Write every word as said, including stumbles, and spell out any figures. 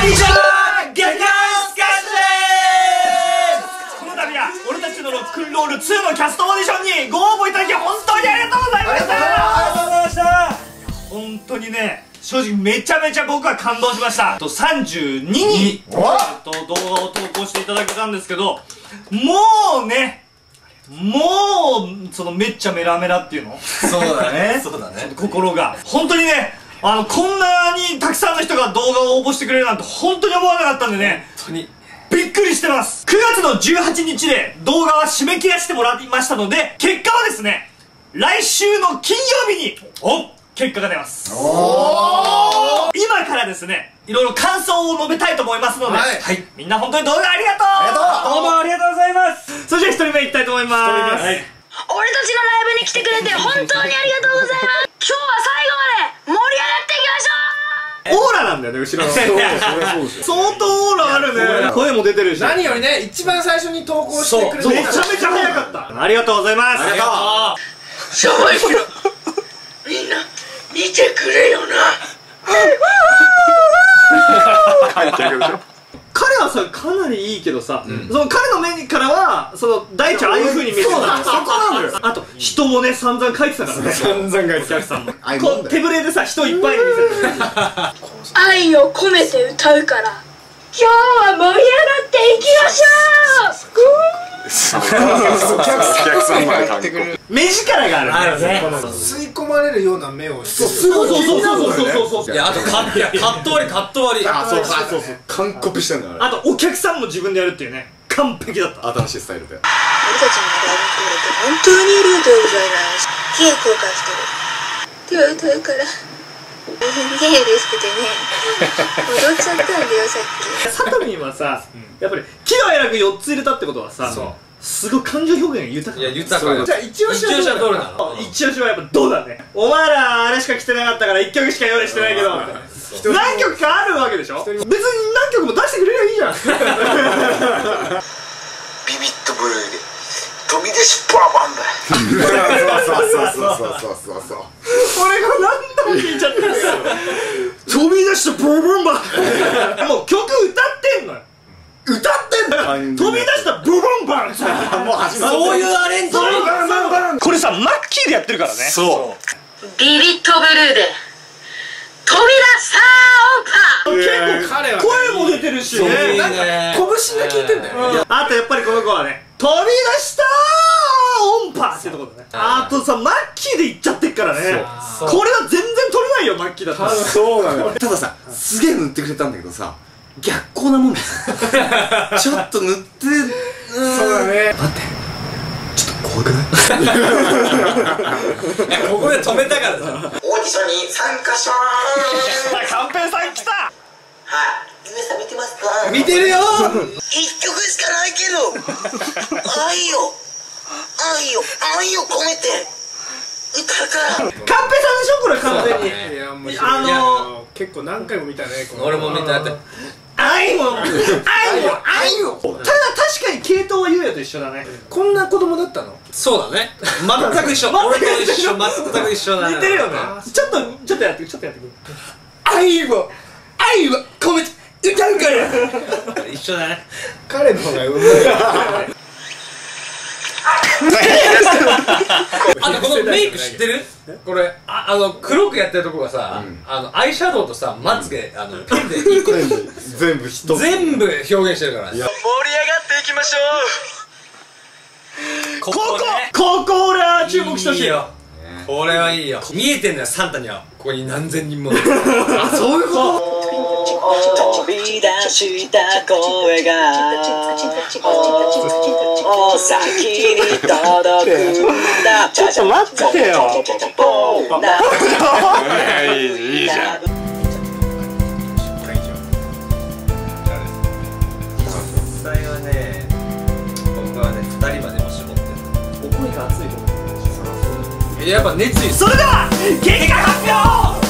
にちは、劇団スカッシュです。この度は俺たちのロックンロールツーのキャストオーディションにご応募いただき本当にありがとうございました。ありがとうございました。本当にね、正直めちゃめちゃ僕は感動しました。とさんじゅうににんと動画を投稿していただけたんですけど、もうね、もうそのめっちゃメラメラっていうの、 そうだねそうだね、 心が本当にね、あのこんなにたくさんの人が動画を応募してくれるなんて本当に思わなかったんでね、本当にびっくりしてます。くがつのじゅうはちにちで動画は締め切らせてもらいましたので、結果はですね、来週の金曜日にお結果が出ます。おー、今からですね、いろいろ感想を述べたいと思いますので、はい、はい、みんな本当に動画ありがとう。ありがとう。どうもありがとうございます。それじゃあひとりめいきたいと思います。はい、俺たちのライブに来てくれて本当にありがとうございます。今日は最後まで盛り上がっていきましょう。オーラなんだよね、後ろの。相当オーラあるね。声も出てるし、何よりね、一番最初に投稿してくれてめちゃめちゃ早かった。ありがとうございます。ありがとう。しょぼいけどみんな見てくれよな。彼はさ、かなりいいけどさ、その彼の目からはその大ちゃんああいう風に見えてる。そこなのよ。あと人もね、散々書いてたからね。散々書いてた。お客さんもこう手ぶれでさ、人いっぱいに見せて愛を込めて歌うから、今日は盛り上がっていきましょう。お客さんまで帰ってくる目力があるね。吸い込まれるような目をして、そうそうそうそうそう。いや、あとカット割りカット割り、あ、そうそうそう、完コピしてんだよ。あとお客さんも自分でやるっていうね、完璧だった。新しいスタイルで俺たちのライブくれて本当にありがとうございます。稽古をしてる手は歌うから大変ね嬉しくてね、踊っちゃったんだよさっき。サトミンはさ、やっぱり喜怒哀楽よっつ入れたってことはさ、すごい感情表現が豊か。いや、豊か。じゃあ一押しはどれなの？一押しはやっぱどうだね。お前らあれしか来てなかったからいっきょくしか用意してないけど、何曲かあるわけでしょ。別に何曲も出してくれりゃいいじゃん。ビビッとブルーで飛び出しパーバンだ。そうそうそうそうそうそう。俺が何度も聞いちゃってるよ。飛び出したブルブンバー。もう曲歌ってんのよ。歌ってんだよ。飛び出したブルブンバー。もう始まる。そういうアレンジ。これさ、マッキーでやってるからね。そう。ビビッとブルーで飛び出した音波。結構彼は声も出てるしね。拳が効いてんだよ。あとやっぱりこの子はね、飛び出した音波ってとこだね。あとさ、マッキーでいっちゃってっからね。これは全然取れないよ、マッキーだったら。そうなのよ。たださ、すげえ塗ってくれたんだけどさ、逆光なもんだよ。ちょっと塗って、そうだね。待って、ちょっと怖くない？ここで止めたからさ。オーディションに参加しまーす。カンペイさん来た。はい、ゆめさん見てますか？見てるよ。一曲しかないけど、愛を愛を愛を込めて歌うから。カンペイさんでしょこれ完全に。いや、もうあの結構何回も見たね。俺も見た。愛を愛を愛を。ただ確かに系統はゆうやと一緒だね。こんな子供だったの？そうだね。全く一緒。俺と一緒。全く一緒だね。似てるよね。ちょっとちょっとやってちょっとやってくる。愛を愛を込めて歌うから。一緒だね。彼の方がうまい。あとこのメイク知ってる？これああの黒くやってるとこがさ、あのアイシャドウとさまつげあのペンで一個全部一つ全部表現してるから。盛り上がっていきましょう。ここここ俺は注目してほしいよ。これはいいよ。見えてんだよサンタには。ここに何千人も。あ、そういうこと。飛び出した声がお先に届くんだ。ちょっと待ってよ。いいじゃん。実際はね、僕はねふたりまでも絞ってる。お声が熱いと思う。やっぱ熱意。それでは結果発表。